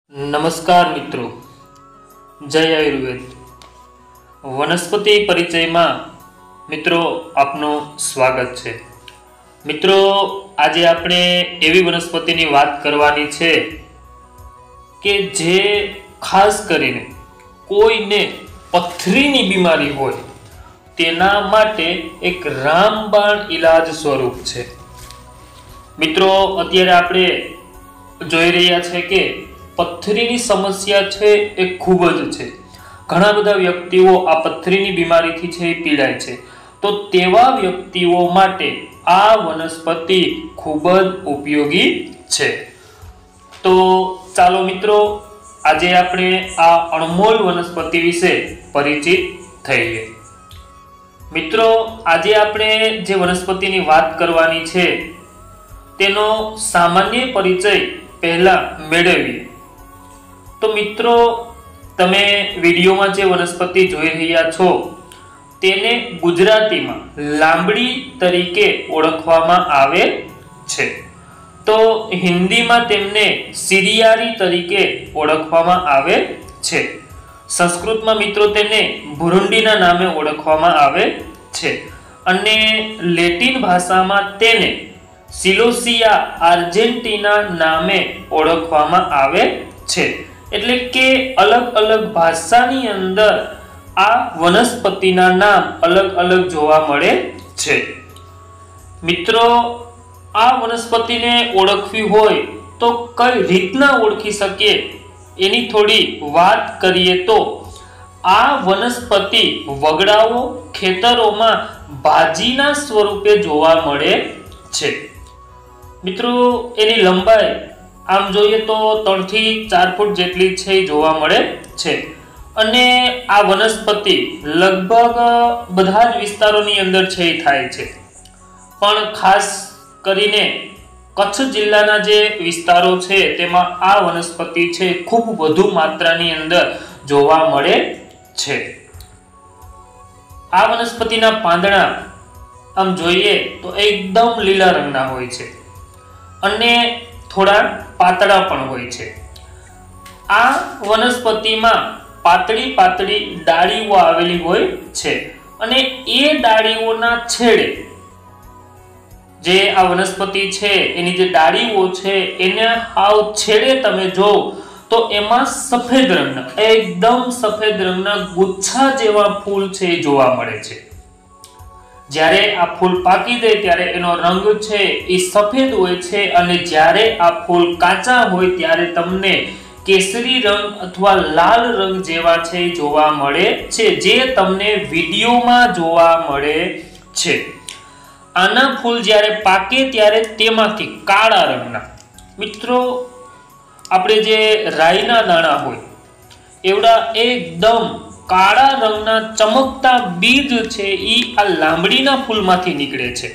नमस्कार मित्रों, जय आयुर्वेद वनस्पति परिचय में मित्रों आपनो स्वागत है। मित्रों, आज आपणे एवी वनस्पतिनी वात करवानी छे के जे खास करीने कोईने पथरीनी बीमारी होय तेना माटे एक रामबाण इलाज स्वरूप छे। मित्रों, अत्यारे आपणे जोई रह्या छे के पथरीनी समस्या छे ए खूब ज छे। घणा बधा व्यक्तिओ आ पथरीनी बीमारीथी छे पीड़ाय छे, तो तेवा व्यक्तिओ माटे आ वनस्पति खूब ज उपयोगी छे। तो चालो मित्रों, आजे आपणे आ अणमोल वनस्पति विषे परिचित थईए। मित्रों, आजे आपणे जे वनस्पतिनी वात करवानी छे तेनो सामान्य परिचय पहला मेळवीए। तो मित्रों, तमे विडियो में जे वनस्पति जोई रह्या छो तेने गुजराती में लांबड़ी तरीके ओळखवामां आवे छे, तो हिंदी में तेमने सिरियारी तरीके ओळखवामां आवे छे। संस्कृत में मित्रों तेने भुरुंडीना नामे ओळखवामां आवे छे अने लेटिन भाषा में तेने सिलोसिया आर्जेंटीना नामे ओळखवामां आवे छे। એટલે કે अलग अलग ભાષાની અંદર આ વનસ્પતિના નામ अलग अलग જોવા મળે છે। મિત્રો, આ વનસ્પતિને ઓળખવી હોય તો કઈ રીતના ઓળખી શકીએ એની થોડી વાત કરીએ તો આ વનસ્પતિ વગડાઓ ખેતરોમાં ભાજીના સ્વરૂપે જોવા મળે છે। મિત્રો, એની લંબાઈ आम जोईए तो 3 થી 4 फूट जेटली छे जोवा मळे छे अने आ वनस्पति लगभग बधा ज विस्तारोनी अंदर छे थाय छे, पण खास करीने कच्छ जिल्लाना जे विस्तारो छे तेमां आ वनस्पति छे खूब વધુ मात्रानी अंदर जोवा मळे छे। आ वनस्पतिना પાંદડા आम जोईए तो एकदम लीला रंगना होय छे अने थोड़ा पातळा पण होय छे। आ वनस्पतिमां पातળી पातળી डाळीओ आवेली होय छे अने ए डाळीओना छेडे जे आ वनस्पति छे एनी जे डाळीओ छे एने हाव छेडे तमे जो तो एमां सफेद रंगना एकदम सफेद रंगना गुच्छा जेवा फूल छे जोवा मळे छे। જ્યારે આ ફૂલ પાકી જાય ત્યારે એનો રંગ છે એ સફેદ હોય છે અને જ્યારે આ ફૂલ કાચા હોય ત્યારે તમને કેસરી રંગ અથવા લાલ રંગ જેવા છે જોવા મળે છે, જે તમને વિડિયોમાં જોવા મળે છે। આના ફૂલ જ્યારે પાકે ત્યારે તેમાંથી કાળા રંગના, મિત્રો આપણે જે રાઈના દાણા હોય એવડા એકદમ काळा रंगना चमकता बीज छे ई आ लांबड़ीना फूलमांथी निकळे छे,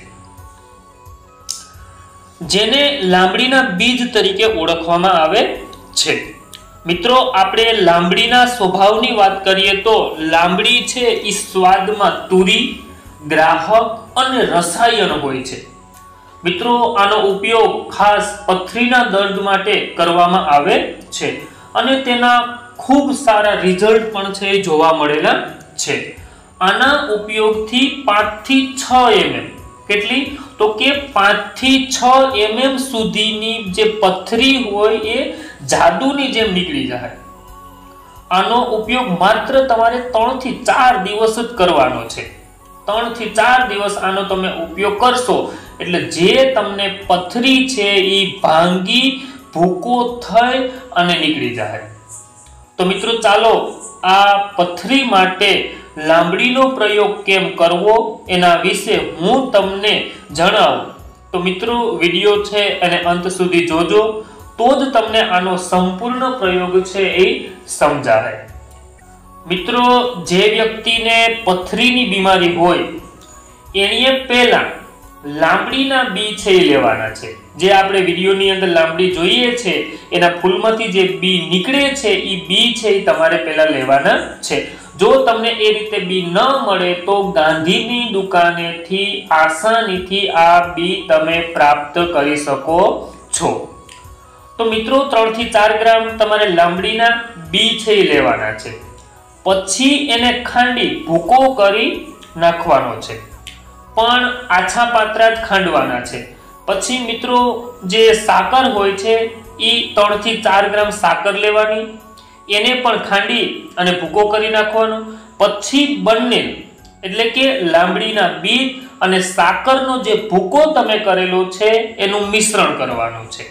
जेने लांबड़ीना बीज तरीके ओळखवामां आवे छे। मित्रों, आपणे लांबड़ीना स्वभावनी वात करीए तो लांबड़ी छे ई स्वादमां तुरी, ग्राहक अने रसायन होय छे। मित्रों, आनो उपयोग खास पथरीना दर्द माटे करवामां आवे छे अने तेना खूब सारा रिजल्ट पण छे जोवा मळेला छे। आना उपयोग थी 5 થી 6 mm કેટલી તો કે 5 થી 6 mm સુધીની જે પથરી હોય એ જાદુની જેમ નીકળી જાય। આનો ઉપયોગ માત્ર તમારે 3 થી 4 દિવસ જ કરવાનો છે। 3 થી 4 દિવસ આનો તમે ઉપયોગ કરશો એટલે જે તમને પથરી છે ઈ ભાંગી ભૂકો થઈ અને નીકળી જાય। तो मित्रों, चालो आ पथरी माटे लांबड़ीनो प्रयोग केम करवो एना विषे हूँ तमने जणावुं। तो मित्रों, विडियो छे अने अंत सुधी जोजो तो ज तमने आनो संपूर्ण प्रयोग छे ए समजाय। मित्रों, जे व्यक्तिने पथरीनी बीमारी होय एनीए पहेला लांबड़ीना बी छे लेवाना छे। जे आपणे विडियोनी अंदर लांबड़ी जोईए छे एना फूलमांथी जे बी निकळे छे ई बी छे तमारे पहेला लेवाना छे। जो तमने ए रीते बी न मळे तो गांधीनी दुकानेथी आसानीथी आ बी तमे प्राप्त करी शको छो। તો મિત્રો 3 થી 4 ગ્રામ તમારે લાંબડીના બી છે એ લેવાના છે, પછી એને ખાંડી ભૂકો કરી નાખવાનો છે, પણ આછા પાત્રા જ ખાંડવાના છે। પછી મિત્રો જે સાકર હોય છે એ 3 થી 4 ગ્રામ સાકર લેવાની, એને પણ ખાંડી અને ભૂકો કરી નાખવાનો। પછી બંને એટલે કે લાંબડીના બી અને સાકરનો જે ભૂકો તમે કરેલો છે એનું મિશ્રણ કરવાનું છે।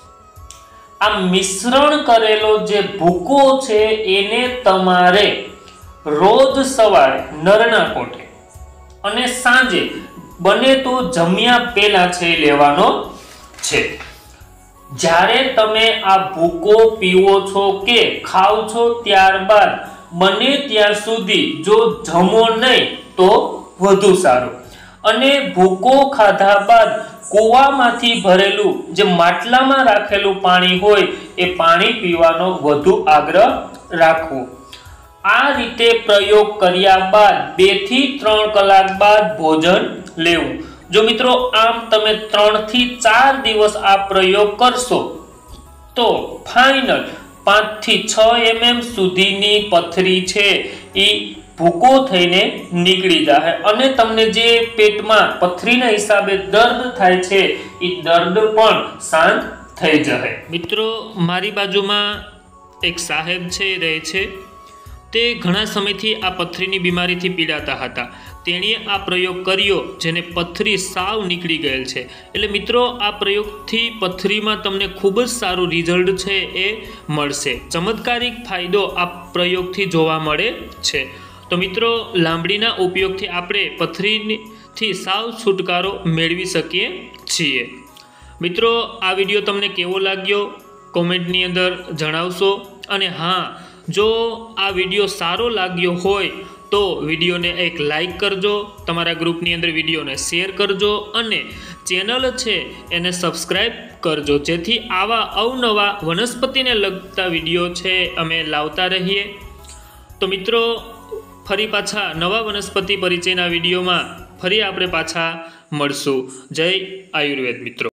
આ મિશ્રણ કરેલો જે ભૂકો છે એને તમારે રોજ સવારે નરના કોઠે અને સાંજે બને તો જમ્યા પહેલા છે લેવાનો છે। જ્યારે તમે આ ભૂકો પીવો છો કે ખાવ છો ત્યારબાદ બને ત્યાં સુધી જો જમો નહીં તો વધુ સારું, અને ભૂકો ખાધા બાદ કૂવામાંથી ભરેલું જે માટલામાં રાખેલું પાણી હોય એ પાણી પીવાનો વધુ આગ્રહ રાખવો। આ રીતે પ્રયોગ કર્યા બાદ 2 થી 3 કલાક બાદ ભોજન લેવું। જો મિત્રો આમ તમે 3 થી 4 દિવસ આ પ્રયોગ કરશો તો ફાઇનલ 5 થી 6 mm સુધીની પથરી છે એ ભૂકો થઈને નીકળી જાય અને તમને જે પેટમાં પથરીના હિસાબે દર્દ થાય છે એ દર્દ પણ શાંત થઈ જાય। મિત્રો મારી બાજુમાં એક સાહેબ છે રહે છે, તે ઘણા સમયથી આ પથરીની બીમારીથી પીડાતા હતા। તેણે આ પ્રયોગ કર્યો જેને પથરી સાવ નીકળી ગયેલ છે। એટલે મિત્રો આ પ્રયોગથી પથરીમાં તમને ખૂબ જ સારું રિઝલ્ટ છે એ મળશે, ચમત્કારિક ફાયદો આ પ્રયોગથી જોવા મળે છે। તો મિત્રો લાંબડીના ઉપયોગથી આપણે પથરીથી સાવ છુટકારો મેળવી શકીએ છીએ। મિત્રો આ વિડીયો તમને કેવો લાગ્યો કોમેન્ટની અંદર જણાવશો, અને હા જો આ વિડીયો સારો લાગ્યો હોય તો વિડીયોને એક લાઈક કરજો, તમારા ગ્રુપની અંદર વિડીયોને શેર કરજો અને ચેનલ છે એને સબસ્ક્રાઈબ કરજો, જેથી આવા અવનવા વનસ્પતિને લગતા વિડીયો છે અમે લાવતા રહીએ। તો મિત્રો ફરી પાછા નવા વનસ્પતિ પરિચયના વિડીયોમાં ફરી આપણે પાછા મળશું। જય આયુર્વેદ મિત્રો।